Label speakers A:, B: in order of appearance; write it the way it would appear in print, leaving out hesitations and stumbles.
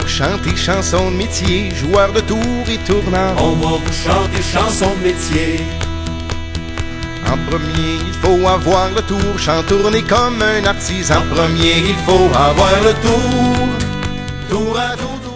A: chanter chanson de métier, joueur de tour et tournant.
B: On va vous chanter chanson de métier.
A: En premier, il faut avoir le tour, chantourner comme un artisan.
B: En premier, il faut avoir le tour.
A: Tour à tour.